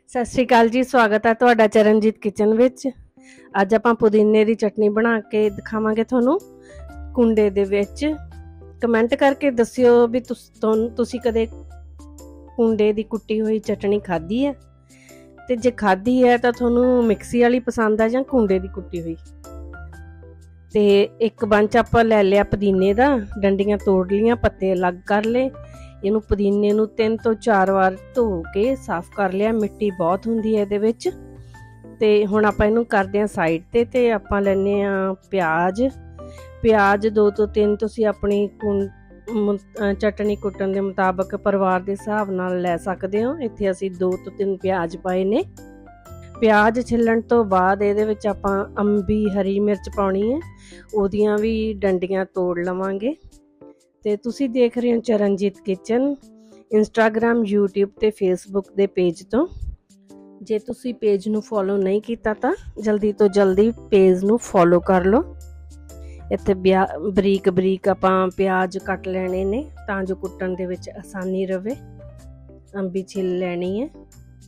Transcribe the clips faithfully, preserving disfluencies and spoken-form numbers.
सत श्री अकाल जी, स्वागत है तुहाडा चरणजीत किचन विच। अज आपां पुदीने दी चटनी बना के दिखावांगे तुहानूं कुंडे दे विच। कमेंट करके दस्सिओ भी तुसीं कदे कुंडे दी कुट्टी होई चटनी खाधी है, ते जे खाधी है तां तुहानूं मिक्सी वाली पसंद है जां कुंडे दी कुट्टी हुई। ते एक बंच आपां लै लिया पुदीने दा, डंडियां तोड़ लियां, पत्ते अलग कर ले। ਇਹਨੂੰ ਪੁਦੀਨੇ ਨੂੰ तीन ਤੋਂ चार ਵਾਰ ਧੋ ਕੇ ਸਾਫ਼ ਕਰ ਲਿਆ। ਮਿੱਟੀ ਬਹੁਤ ਹੁੰਦੀ ਹੈ ਇਹਦੇ ਵਿੱਚ। ਤੇ ਹੁਣ ਆਪਾਂ ਇਹਨੂੰ ਕਰਦੇ ਹਾਂ ਸਾਈਡ ਤੇ ਤੇ ਆਪਾਂ ਲੈਨੇ ਆ ਪਿਆਜ਼। ਪਿਆਜ਼ ਦੋ ਤੋਂ ਤਿੰਨ ਤੁਸੀਂ ਆਪਣੀ ਚਟਨੀ ਕੁੱਟਣ ਦੇ ਮੁਤਾਬਕ ਪਰਿਵਾਰ ਦੇ ਹਿਸਾਬ ਨਾਲ ਲੈ ਸਕਦੇ ਹੋ। ਇੱਥੇ ਅਸੀਂ ਦੋ ਤੋਂ ਤਿੰਨ ਪਿਆਜ਼ ਪਾਏ ਨੇ। ਪਿਆਜ਼ ਛਿੱਲਣ ਤੋਂ ਬਾਅਦ ਇਹਦੇ ਵਿੱਚ ਆਪਾਂ ਅੰਬੀ ਹਰੀ ਮਿਰਚ ਪਾਉਣੀ ਹੈ, ਉਹਦੀਆਂ ਵੀ ਡੰਡੀਆਂ ਤੋੜ ਲਵਾਂਗੇ। ਤੇ ਤੁਸੀਂ ਦੇਖ ਰਹੇ ਹੋ ਚਰਨਜੀਤ ਕਿਚਨ ਇੰਸਟਾਗ੍ਰਾਮ, ਯੂਟਿਊਬ ਤੇ ਫੇਸਬੁੱਕ ਦੇ ਪੇਜ ਤੋਂ। ਜੇ ਤੁਸੀਂ ਪੇਜ ਨੂੰ ਫੋਲੋ ਨਹੀਂ ਕੀਤਾ ਤਾਂ ਜਲਦੀ ਤੋਂ ਜਲਦੀ ਪੇਜ ਨੂੰ ਫੋਲੋ ਕਰ ਲਓ। ਇੱਥੇ ਬਰੀਕ ਬਰੀਕ ਆਪਾਂ ਪਿਆਜ਼ ਕੱਟ ਲੈਣੇ ਨੇ ਤਾਂ ਜੋ ਕੁੱਟਣ ਦੇ ਵਿੱਚ ਆਸਾਨੀ ਰਵੇ। ਅੰਬੀ ਛਿੱਲ ਲੈਣੀ ਹੈ।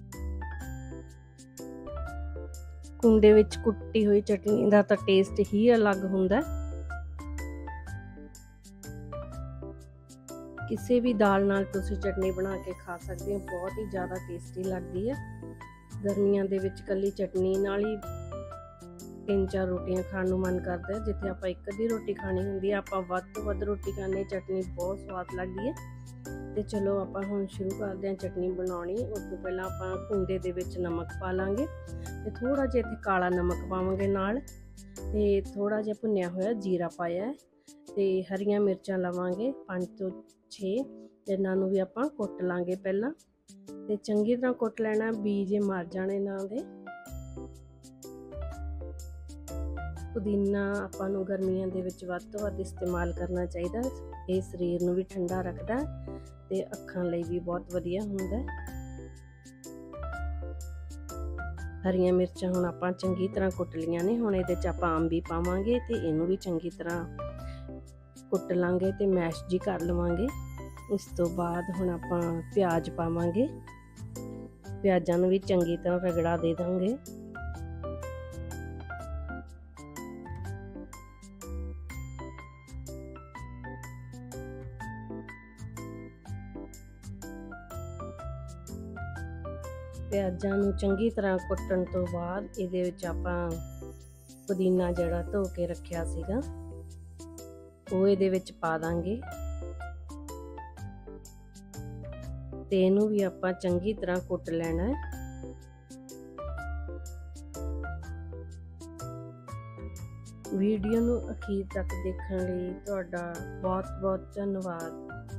ਕੁੰਡੇ ਵਿੱਚ ਕੁੱਟੀ ਹੋਈ ਚਟਨੀ ਦਾ ਤਾਂ ਟੇਸਟ ਹੀ ਅਲੱਗ ਹੁੰਦਾ। ਕਿਸੇ ਵੀ ਦਾਲ ਨਾਲ ਤੁਸੀਂ ਚਟਨੀ ਬਣਾ ਕੇ ਖਾ ਸਕਦੇ ਹੋ, ਬਹੁਤ ਹੀ ਜ਼ਿਆਦਾ ਟੇਸਟੀ ਲੱਗਦੀ ਹੈ। ਗਰਮੀਆਂ ਦੇ ਵਿੱਚ ਕੱਲੀ ਚਟਨੀ ਨਾਲ ਹੀ ਤਿੰਨ ਚਾਰ ਰੋਟੀਆਂ ਖਾਣ ਨੂੰ ਮਨ ਕਰਦਾ ਹੈ। ਜਿੱਥੇ ਆਪਾਂ ਇੱਕ ਅੱਧੀ ਰੋਟੀ ਖਾਣੀ ਹੁੰਦੀ ਹੈ, ਆਪਾਂ ਵੱਧ ਤੋਂ ਵੱਧ ਰੋਟੀ ਖਾਣੇ। ਚਟਨੀ ਬਹੁਤ ਸਵਾਦ ਲੱਗਦੀ ਹੈ। ਤੇ ਚਲੋ ਆਪਾਂ ਹੁਣ ਸ਼ੁਰੂ ਕਰਦੇ ਹਾਂ ਚਟਨੀ ਬਣਾਉਣੀ। ਉਸ ਤੋਂ ਪਹਿਲਾਂ ਆਪਾਂ ਕੁੰਡੇ ਦੇ ਵਿੱਚ ਨਮਕ ਪਾ ਲਾਂਗੇ ਤੇ ਥੋੜਾ ਜਿਹਾ ਇੱਥੇ ਕਾਲਾ ਨਮਕ ਪਾਵਾਂਗੇ ਨਾਲ, ਤੇ ਥੋੜਾ ਜਿਹਾ ਭੁੰਨਿਆ ਹੋਇਆ ਜੀਰਾ ਪਾਇਆ ਤੇ ਹਰੀਆਂ ਮਿਰਚਾਂ ਲਵਾਂਗੇ ਪੰਜ ਤੋਂ ਛੇ। ਇਹਨਾਂ ਨੂੰ ਵੀ ਆਪਾਂ ਕੁੱਟ ਲਾਂਗੇ ਪਹਿਲਾਂ, ਤੇ ਚੰਗੀ ਤਰ੍ਹਾਂ ਕੁੱਟ ਲੈਣਾ, ਬੀਜ ਮਰ ਜਾਣੇ ਇਹਨਾਂ ਦੇ। ਪੁਦੀਨਾ ਆਪਾਂ ਨੂੰ ਗਰਮੀਆਂ ਦੇ ਵਿੱਚ ਵੱਧ ਤੋਂ ਵੱਧ ਇਸਤੇਮਾਲ ਕਰਨਾ ਚਾਹੀਦਾ। ਇਹ ਸਰੀਰ ਨੂੰ ਵੀ ਠੰਡਾ ਰੱਖਦਾ ਤੇ ਅੱਖਾਂ ਲਈ ਵੀ ਬਹੁਤ ਵਧੀਆ ਹੁੰਦਾ। ਹਰੀਆਂ ਮਿਰਚਾਂ ਹੁਣ ਆਪਾਂ ਚੰਗੀ ਤਰ੍ਹਾਂ ਕੁੱਟ ਲਈਆਂ ਨੇ। ਹੁਣ ਇਹਦੇ 'ਚ ਆਪਾਂ ਅੰਬੀ ਪਾਵਾਂਗੇ ਤੇ ਇਹਨੂੰ ਵੀ ਚੰਗੀ ਤਰ੍ਹਾਂ ਕੁੱਟ ਲਾਂਗੇ ਤੇ ਮੈਸ਼ ਜੀ ਕਰ ਲਵਾਂਗੇ। ਉਸ ਤੋਂ ਬਾਅਦ ਹੁਣ ਆਪਾਂ ਪਿਆਜ਼ ਪਾਵਾਂਗੇ। ਪਿਆਜ਼ਾਂ ਨੂੰ ਵੀ ਚੰਗੀ ਤਰ੍ਹਾਂ ਰਗੜਾ ਦੇ ਦਾਂਗੇ। ਪਿਆਜ਼ਾਂ ਨੂੰ ਚੰਗੀ ਤਰ੍ਹਾਂ ਕੁੱਟਣ ਤੋਂ ਬਾਅਦ ਇਹਦੇ ਵਿੱਚ ਆਪਾਂ ਪੁਦੀਨਾ ਜਿਹੜਾ ਧੋ ਕੇ ਰੱਖਿਆ ਸੀਗਾ ਉਹ ਇਹਦੇ ਵਿੱਚ ਪਾ ਦਾਂਗੇ ਤੇ ਇਹਨੂੰ ਵੀ ਆਪਾਂ ਚੰਗੀ ਤਰ੍ਹਾਂ ਕੁੱਟ ਲੈਣਾ ਹੈ। ਵੀਡੀਓ ਨੂੰ ਅਖੀਰ ਤੱਕ ਦੇਖਣ ਲਈ ਤੁਹਾਡਾ ਬਹੁਤ-ਬਹੁਤ ਧੰਨਵਾਦ।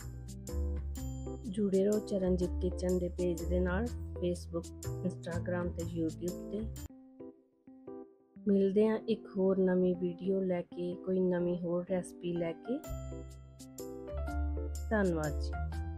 ਜੁੜੇ ਰਹੋ ਚਰਨਜੀਤ ਕਿਚਨ ਦੇ ਪੇਜ ਦੇ ਨਾਲ, ਫੇਸਬੁੱਕ, ਇੰਸਟਾਗ੍ਰਾਮ ਤੇ ਯੂਟਿਊਬ ਤੇ। ਮਿਲਦੇ ਹਾਂ ਇੱਕ ਹੋਰ ਨਵੀਂ ਵੀਡੀਓ ਲੈ ਕੇ, ਕੋਈ ਨਵੀਂ ਹੋਰ ਰੈਸਪੀ ਲੈ ਕੇ। ਧੰਨਵਾਦ ਜੀ।